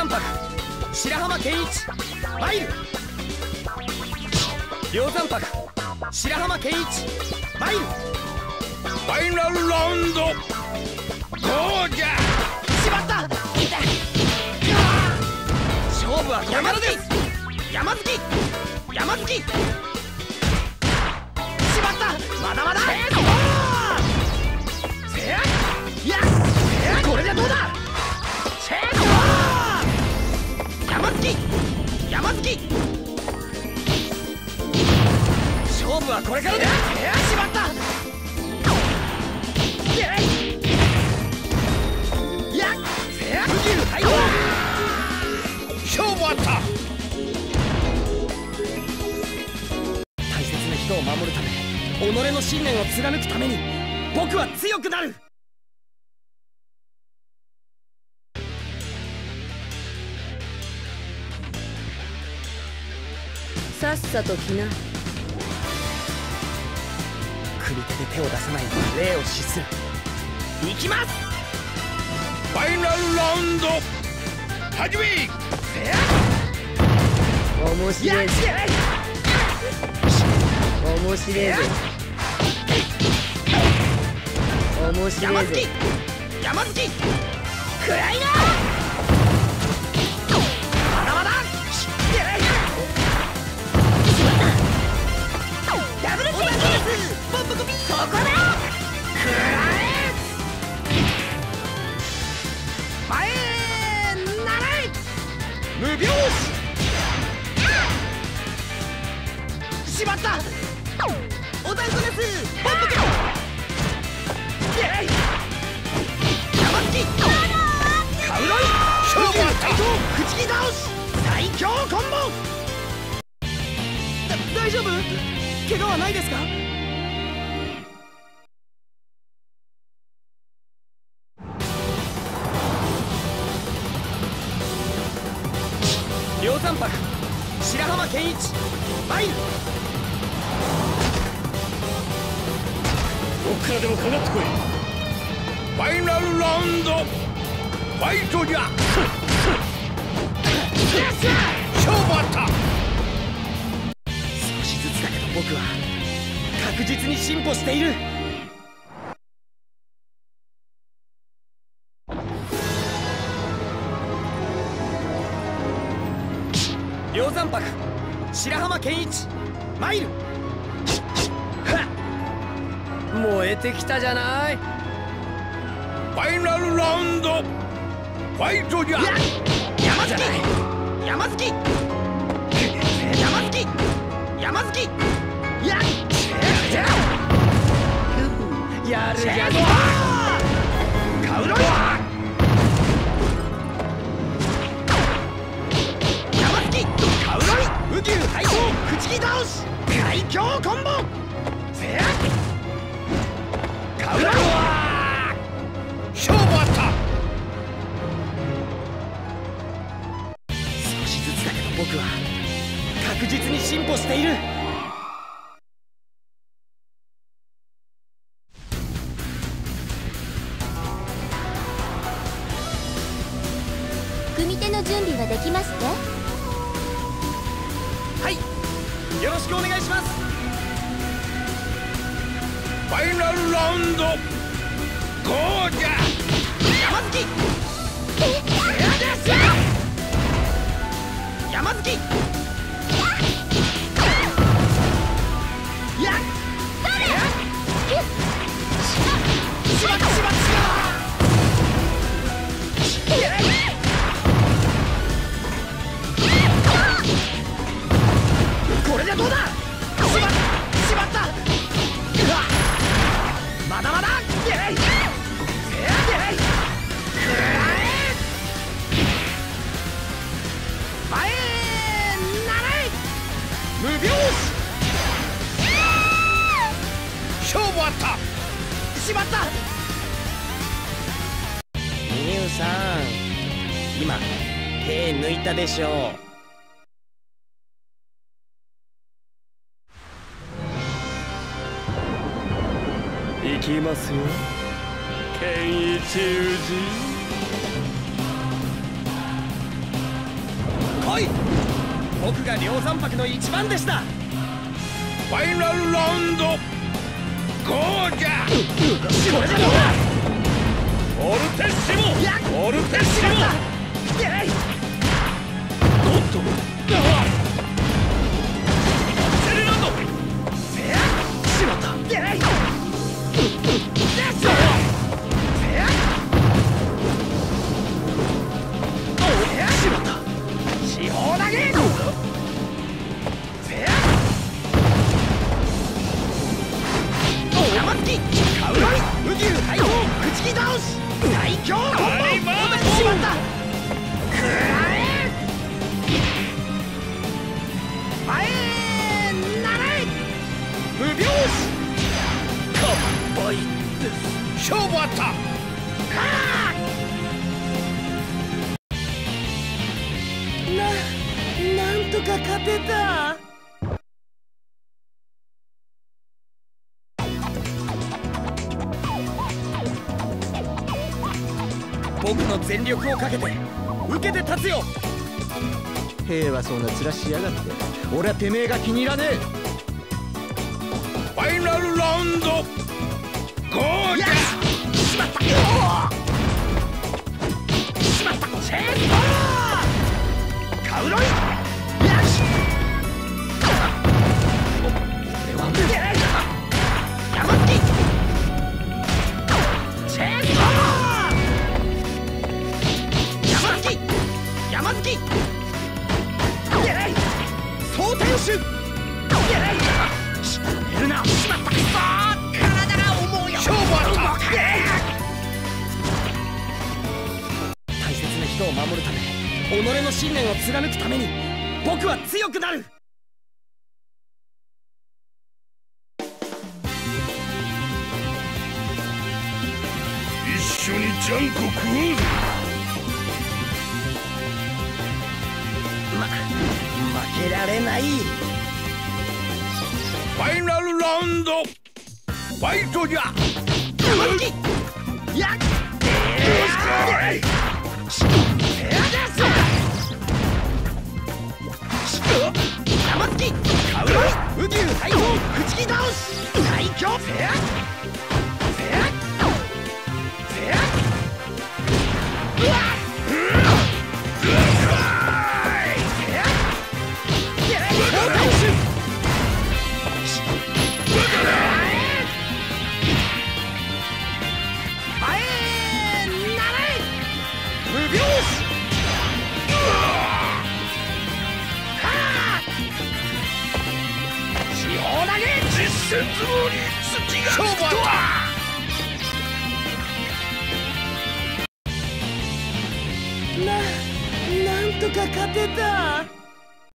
白白浜健一参る。梁山泊白浜健一参る。 ファイナルラウンドゴーじゃ。 しまった。勝負は山月山月山月。しまった。まだまだ。いやこれでどうだ。山月山月。勝負はこれからだ。しまった。 勝負あった。 大切な人を守るため、己の信念を貫くために僕は強くなる。 さっさと来な。 首手で手を出さないのは礼を失する。行きます。 ファイナルラウンド始め。 面白いぜ。面白いぜ。面白いぜ。 山月山月暗いな。まだまだ。ダブルキック。ポップコピー。そこだ。暗い。前ならい。無拍子。しまった。おたんこです。ポップコ。山月カウロイ勝負あった。 口切倒し最強コンボ。大丈夫？怪我はないですか？梁山泊白浜健一参る。 どっからでもかかってこい。ファイナルラウンドファイトじゃ。勝負あった。 少しずつだけど僕は確実に進歩している。梁山泊白浜健一参る。燃えてきたじゃない。 ファイナルラウンドファイトじゃ。 山月山月山月山月。やるじゃん。カウロイ山月カウロイ宇宙最高口切倒し最強コンボ。カウロイ勝負あった。 少しずつだけど僕は確実に進歩している。 組手の準備はできますね。 はい、よろしくお願いします。 ファイナルラウンドゴーじゃ。 山月山月これでどうだ。しまった。まだまだ。前ならい。無拍子。 勝負あった。 しまった。ミュウさん今手抜いたでしょう。 行きますよ健一宇治。 来い。僕が梁山泊の一番でした。 ファイナルラウンドゴーじゃ。 これでもオルテッシモ、オルテッシモ。おっと、セレナンド。 しまった。しまった。 四方投げ。 山突き、カウロイ、宇牛大砲、口木倒し、最強コンボ。しまった。くらえ。前へなれ。無拍子。完売です。 勝負あった。 なんとか勝てた。僕の全力をかけて受けて立つよ。平和そうな面しやがって。俺はてめえが気に入らねえ。 ファイナルラウンドゴーじゃ。 しまった。しまった。チェーンソーカウロイ。よし。俺は山突き。チェーンソー山突き。山突き。総天守。寝るな。しまった。体が重いよ。 勝負あった。 大切な人を守るため、己の信念を貫くために僕は強くなる。 一緒にジャンコ食おうぜ。 負けられない。 ファイナルラウンドファイトじゃ。 山突き。やっ山突き。カウロイ、宇牛大砲、口木倒し、最強。うわっ。 戦相撲に土がつくとは。 なんとか勝てた。